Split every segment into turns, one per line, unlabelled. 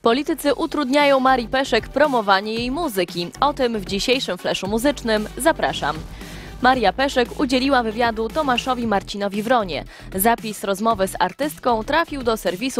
Politycy utrudniają Marii Peszek promowanie jej muzyki. O tym w dzisiejszym Fleszu Muzycznym zapraszam. Maria Peszek udzieliła wywiadu Tomaszowi Marcinowi Wronie. Zapis rozmowy z artystką trafił do serwisu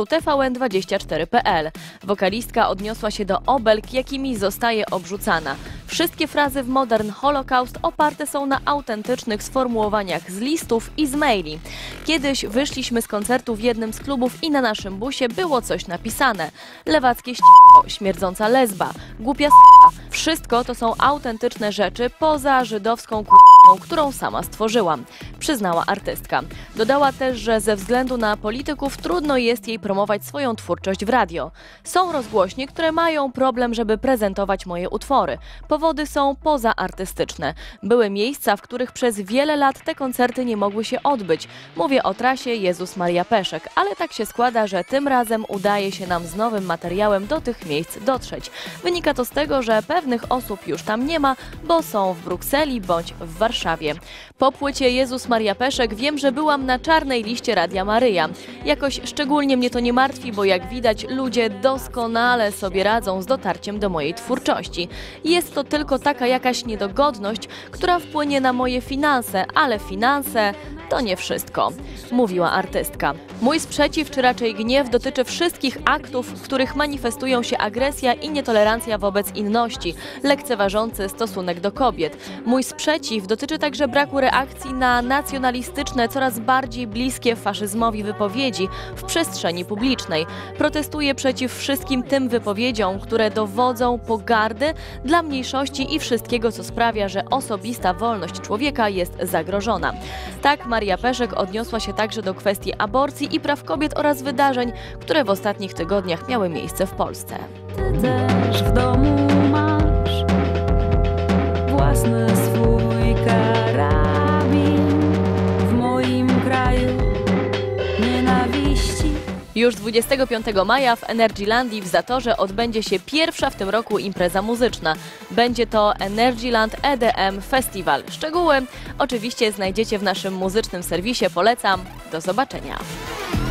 TVN24.pl. Wokalistka odniosła się do obelg, jakimi zostaje obrzucana. Wszystkie frazy w Modern Holocaust oparte są na autentycznych sformułowaniach z listów i z maili. Kiedyś wyszliśmy z koncertu w jednym z klubów i na naszym busie było coś napisane. Lewackie ścisko, śmierdząca lesba, głupia s***a. Wszystko to są autentyczne rzeczy poza żydowską którą sama stworzyłam, przyznała artystka. Dodała też, że ze względu na polityków trudno jest jej promować swoją twórczość w radio. Są rozgłośnie, które mają problem, żeby prezentować moje utwory. Powody są pozaartystyczne. Były miejsca, w których przez wiele lat te koncerty nie mogły się odbyć. Mówię o trasie Jezus Maria Peszek, ale tak się składa, że tym razem udaje się nam z nowym materiałem do tych miejsc dotrzeć. Wynika to z tego, że pewnych osób już tam nie ma, bo są w Brukseli bądź w Warszawie. Po płycie Jezus Maria Peszek wiem, że byłam na czarnej liście Radia Maryja. Jakoś szczególnie mnie to nie martwi, bo jak widać ludzie doskonale sobie radzą z dotarciem do mojej twórczości. Jest to tylko taka jakaś niedogodność, która wpłynie na moje finanse, ale finanse to nie wszystko, mówiła artystka. Mój sprzeciw, czy raczej gniew, dotyczy wszystkich aktów, w których manifestują się agresja i nietolerancja wobec inności, lekceważący stosunek do kobiet. Mój sprzeciw dotyczy także braku reakcji na nacjonalistyczne, coraz bardziej bliskie faszyzmowi wypowiedzi w przestrzeni publicznej. Protestuję przeciw wszystkim tym wypowiedziom, które dowodzą pogardy dla mniejszości i wszystkiego, co sprawia, że osobista wolność człowieka jest zagrożona. Tak Maria Peszek odniosła się także do kwestii aborcji i praw kobiet oraz wydarzeń, które w ostatnich tygodniach miały miejsce w Polsce.
Ty też w domu masz własny swój karabin. W moim kraju nienawiści.
Już 25 maja w Energylandii w Zatorze odbędzie się pierwsza w tym roku impreza muzyczna. Będzie to Energyland EDM Festival. Szczegóły oczywiście znajdziecie w naszym muzycznym serwisie. Polecam. Do zobaczenia.